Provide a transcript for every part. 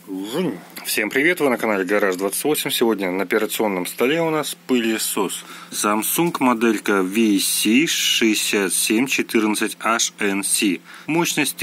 Всем привет, вы на канале Гараж 28. Сегодня на операционном столе у нас пылесос Samsung моделька VC6714HNC. Мощность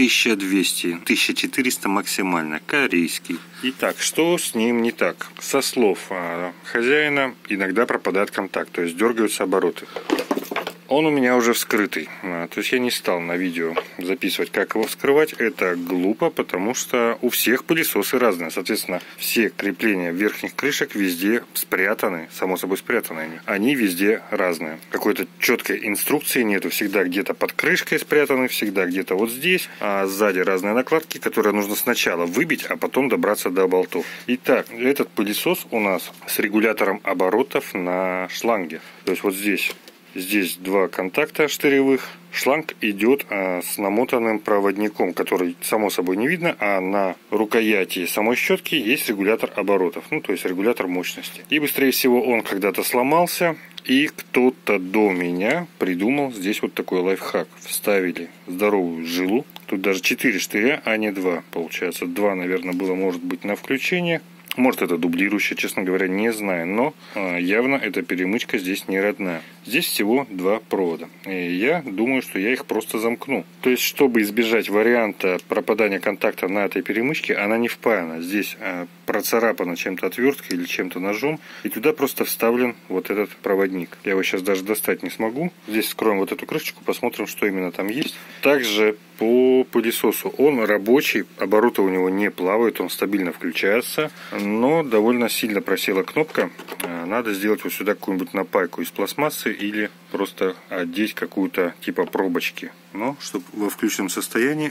1200-1400 максимально, корейский. Итак, что с ним не так? Со слов хозяина иногда пропадает контакт, то есть дергаются обороты. Он у меня уже вскрытый, то есть я не стал на видео записывать, как его вскрывать. Это глупо, потому что у всех пылесосы разные. Соответственно, все крепления верхних крышек везде спрятаны, само собой спрятаны они везде разные. Какой-то четкой инструкции нету. Всегда где-то под крышкой спрятаны, всегда где-то вот здесь. А сзади разные накладки, которые нужно сначала выбить, а потом добраться до болтов. Итак, этот пылесос у нас с регулятором оборотов на шланге. То есть вот здесь. Здесь два контакта штыревых. Шланг идет с намотанным проводником, который само собой не видно, а на рукояти самой щетки есть регулятор оборотов, то есть регулятор мощности. И быстрее всего он когда-то сломался, и кто-то до меня придумал здесь вот такой лайфхак. Вставили здоровую жилу. Тут даже 4 штыря, а не 2. Получается, 2, наверное, было, может быть, на включение. Может, это дублирующее, честно говоря, не знаю. Но явно эта перемычка здесь не родная. Здесь всего 2 провода. И я думаю, что я их просто замкну. То есть, чтобы избежать варианта пропадания контакта на этой перемычке, она не впаяна. Здесь процарапана чем-то отверткой или чем-то ножом. И туда просто вставлен вот этот проводник. Я его сейчас даже достать не смогу. Здесь вскроем вот эту крышечку, посмотрим, что именно там есть. Также по пылесосу. Он рабочий, обороты у него не плавают, он стабильно включается. Но довольно сильно просела кнопка. Надо сделать вот сюда какую-нибудь напайку из пластмассы или просто одеть какую-то типа пробочки. Но чтобы во включенном состоянии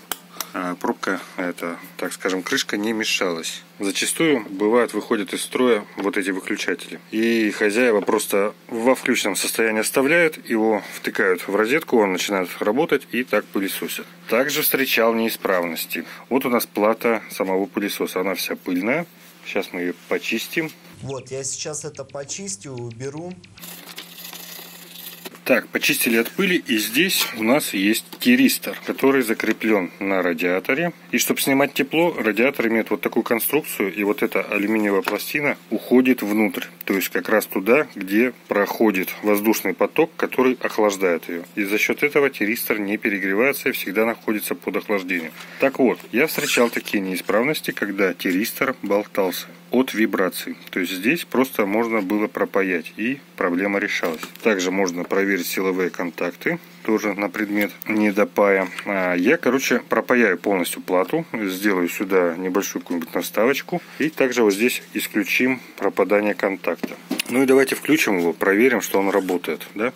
пробка, так скажем, крышка не мешалась. Зачастую выходят из строя вот эти выключатели. И хозяева просто во включенном состоянии оставляют, его втыкают в розетку, он начинает работать и так пылесосит. Также встречал неисправности. Вот у нас плата самого пылесоса, она вся пыльная. Сейчас мы ее почистим. Вот, я сейчас это почистю, уберу. Так, почистили от пыли, и здесь у нас есть тиристор, который закреплен на радиаторе. И чтобы снимать тепло, радиатор имеет вот такую конструкцию, и вот эта алюминиевая пластина уходит внутрь. То есть как раз туда, где проходит воздушный поток, который охлаждает ее. И за счет этого тиристор не перегревается и всегда находится под охлаждением. Так вот, я встречал такие неисправности, когда тиристор болтался от вибраций. То есть здесь просто можно было пропаять, и проблема решалась. Также можно проверить силовые контакты, тоже на предмет недопая. Я, пропаяю полностью плату, сделаю сюда небольшую какую-нибудь наставочку, и также вот здесь исключим пропадание контакта. Ну и давайте включим его, проверим, что он работает, да?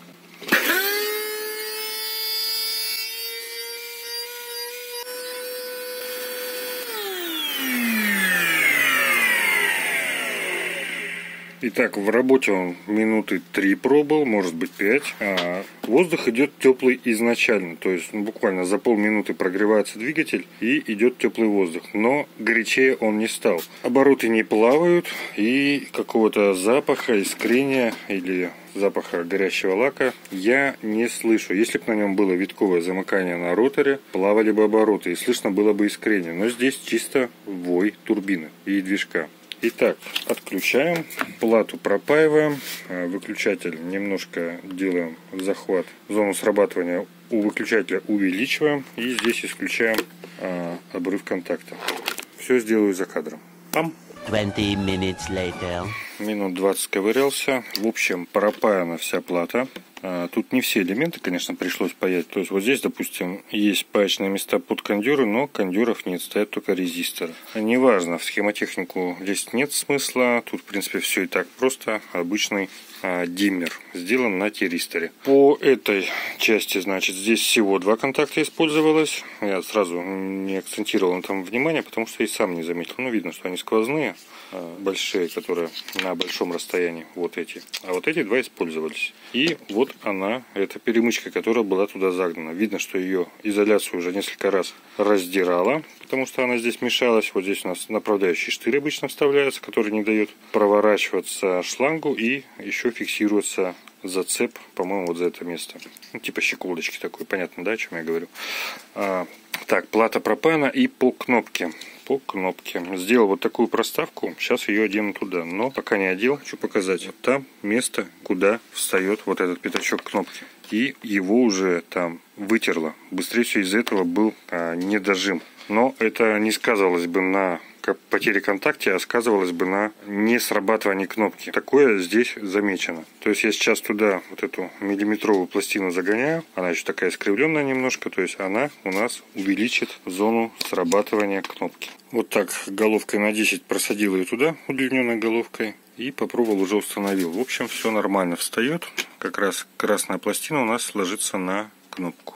Итак, в работе он минуты 3 пробыл, может быть 5. Воздух идет теплый изначально, то есть буквально за полминуты прогревается двигатель и идет теплый воздух. Но горячее он не стал. Обороты не плавают, и какого-то запаха, искрения или запаха горящего лака я не слышу. Если бы на нем было витковое замыкание на роторе, плавали бы обороты и слышно было бы искрение. Но здесь чисто вой турбины и движка. Итак, отключаем, плату пропаиваем, выключатель немножко делаем захват, зону срабатывания у выключателя увеличиваем и здесь исключаем обрыв контакта. Все сделаю за кадром. Пам! 20 minutes later. Минут 20 ковырялся. В общем, пропаяна вся плата. Тут не все элементы, конечно, пришлось паять. То есть вот здесь, допустим, есть паечные места под кондюры, но кондюров нет, стоят только резисторы. Неважно, в схемотехнику лезть нет смысла. Тут, в принципе, все и так просто. Обычный диммер сделан на тиристоре. По этой части, значит, здесь всего 2 контакта использовалось. Я сразу не акцентировал на этом внимание, потому что и сам не заметил. Ну, видно, что они сквозные, большие, которые на большом расстоянии. Вот эти. А вот эти 2 использовались. И вот она, эта перемычка, которая была туда загнана. Видно, что ее изоляцию уже несколько раз раздирала, потому что она здесь мешалась. Вот здесь у нас направляющий штырь обычно вставляется, который не дает проворачиваться шлангу и еще фиксируется зацеп, по-моему, вот за это место. Ну, типа щеколдочки такой, понятно, да, о чем я говорю. Так, плата пропана и по кнопке. По кнопке. Сделал вот такую проставку. Сейчас ее одену туда. Но пока не одел, хочу показать. Вот там место, куда встает вот этот пятачок кнопки. И его уже там вытерло. Быстрее всего из-за этого был недожим. Но это не сказывалось бы на потере контакта, а сказывалось бы на несрабатывании кнопки. Такое здесь замечено. То есть я сейчас туда вот эту миллиметровую пластину загоняю. Она еще такая искривленная немножко. То есть она у нас увеличит зону срабатывания кнопки. Вот так головкой на 10 просадил ее туда, удлиненной головкой. И попробовал, уже установил. В общем, все нормально встает. Как раз красная пластина у нас ложится на кнопку.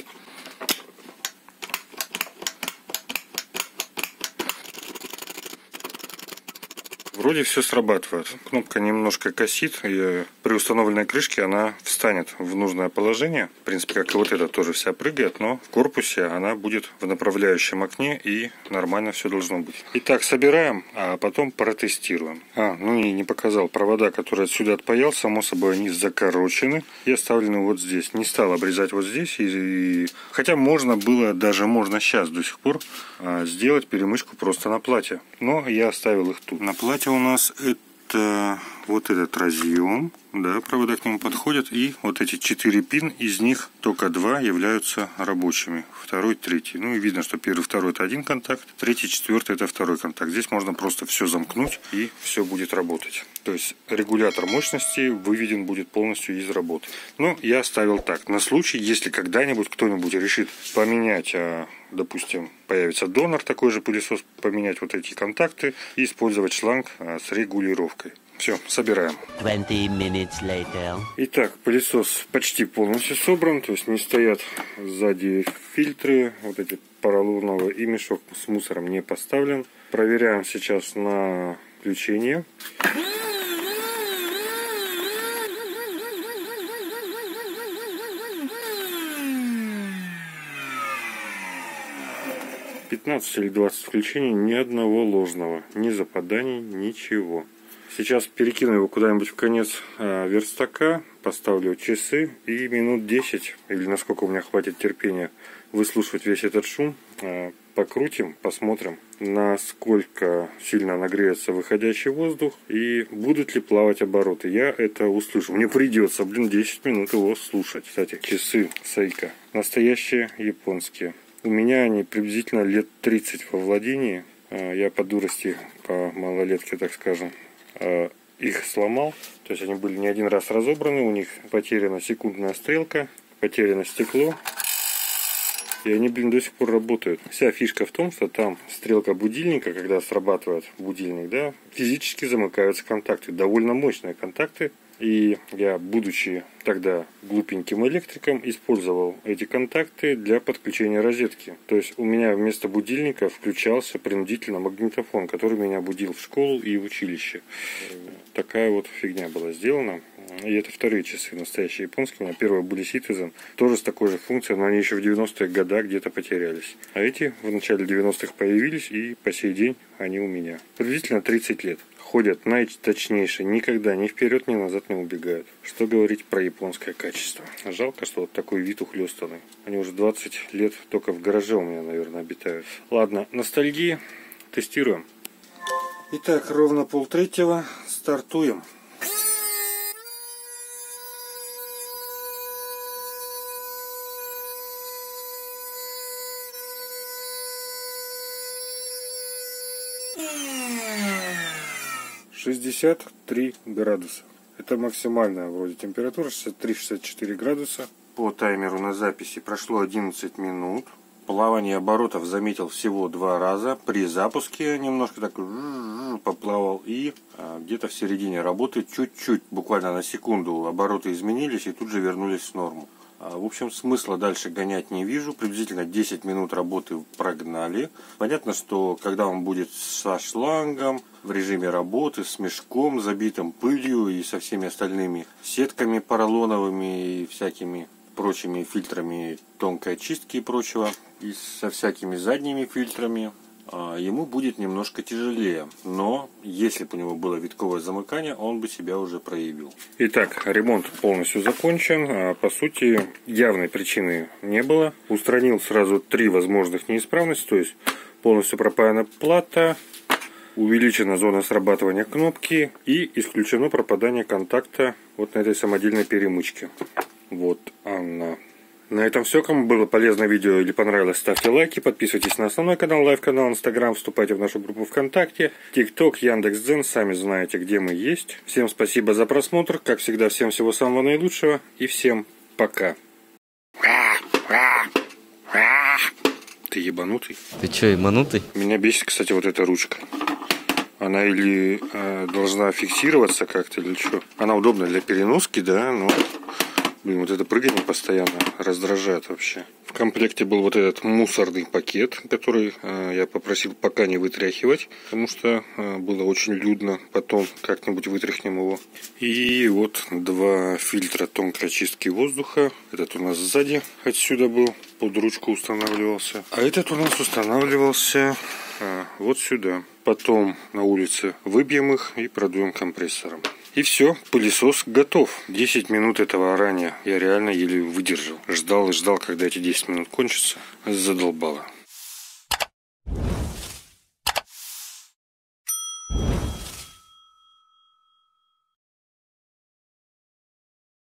Вроде все срабатывает. Кнопка немножко косит, и при установленной крышке она встанет в нужное положение. В принципе, как и вот эта тоже вся прыгает, но в корпусе она будет в направляющем окне, и нормально все должно быть. Итак, собираем, а потом протестируем. Ну и не показал провода, которые отсюда отпаял. Само собой, они закорочены и оставлены вот здесь. Не стал обрезать вот здесь. Хотя можно было, даже можно сейчас до сих пор сделать перемычку просто на плате. Но я оставил их тут. На плате у нас это вот этот разъем, да, провода к нему подходят, и вот эти 4 пин, из них только 2 являются рабочими, второй, третий. Ну и видно, что первый, второй это один контакт, третий, четвертый это второй контакт. Здесь можно просто все замкнуть, и все будет работать. То есть регулятор мощности выведен будет полностью из работы. Но я оставил так, на случай, если когда-нибудь кто-нибудь решит поменять, допустим, появится донор, такой же пылесос, поменять вот эти контакты и использовать шланг с регулировкой. Все, собираем. 20 minutes later. Итак, пылесос почти полностью собран, то есть не стоят сзади фильтры, вот эти поролоновые, и мешок с мусором не поставлен. Проверяем сейчас на включение. «15 или 20 включений, ни одного ложного, ни западаний, ничего». Сейчас перекину его куда-нибудь в конец верстака, поставлю часы и минут 10, или насколько у меня хватит терпения выслушивать весь этот шум, покрутим, посмотрим, насколько сильно нагреется выходящий воздух и будут ли плавать обороты. Я это услышу. Мне придется, 10 минут его слушать. Кстати, часы Seiko настоящие японские. У меня они приблизительно лет 30 во владении. Я по дурости, по малолетке, так скажем, их сломал. То есть они были не один раз разобраны. У них потеряна секундная стрелка, потеряно стекло. И они, до сих пор работают. Вся фишка в том, что там стрелка будильника, когда срабатывает будильник, да, физически замыкаются контакты. Довольно мощные контакты. И я, будучи тогда глупеньким электриком, использовал эти контакты для подключения розетки. То есть у меня вместо будильника включался принудительно магнитофон, который меня будил в школу и в училище. Такая вот фигня была сделана. И это вторые часы, настоящие японские. У меня первые были Citizen, тоже с такой же функцией, но они еще в 90-х годах где-то потерялись. А эти в начале 90-х появились, и по сей день они у меня. Приблизительно 30 лет. Ходят наиточнейше, никогда ни вперед, ни назад не убегают. Что говорить про японское качество. Жалко, что вот такой вид ухлёстанный. Они уже 20 лет только в гараже у меня, наверное, обитают. Ладно, ностальгия. Тестируем. Итак, ровно 2:30. Стартуем. — 63 градуса. Это максимальная вроде температура, 63-64 градуса. По таймеру на записи прошло 11 минут. Плавание оборотов заметил всего 2 раза. При запуске немножко так поплавал. И где-то в середине работы чуть-чуть, буквально на секунду, обороты изменились и тут же вернулись в норму. В общем, смысла дальше гонять не вижу. Приблизительно 10 минут работы прогнали. Понятно, что когда он будет со шлангом, в режиме работы, с мешком, забитым пылью и со всеми остальными сетками поролоновыми и всякими прочими фильтрами тонкой очистки и прочего, и со всякими задними фильтрами, ему будет немножко тяжелее. Но если бы у него было витковое замыкание, он бы себя уже проявил. Итак, ремонт полностью закончен. По сути, явной причины не было. Устранил сразу 3 возможных неисправности. То есть полностью пропаяна плата, увеличена зона срабатывания кнопки и исключено пропадание контакта вот на этой самодельной перемычке. Вот она. На этом все. Кому было полезное видео или понравилось, ставьте лайки, подписывайтесь на основной канал, лайв-канал, Инстаграм, вступайте в нашу группу ВКонтакте, ТикТок, Яндекс.Дзен, сами знаете, где мы есть. Всем спасибо за просмотр, как всегда, всем всего самого наилучшего и всем пока. Ты ебанутый? Ты чё, ебанутый? Меня бесит, кстати, вот эта ручка. Она или должна фиксироваться как-то, или что? Она удобна для переноски, да, но... Блин, вот это прыгание постоянно раздражает вообще. В комплекте был вот этот мусорный пакет, который я попросил пока не вытряхивать, потому что было очень людно. Потом как-нибудь вытряхнем его. И вот 2 фильтра тонкой очистки воздуха. Этот у нас сзади отсюда был, под ручку устанавливался. А этот у нас устанавливался вот сюда. Потом на улице выбьем их и продуем компрессором. И все, пылесос готов. 10 минут этого орания я реально еле выдержал. Ждал и ждал, когда эти 10 минут кончатся. Задолбало.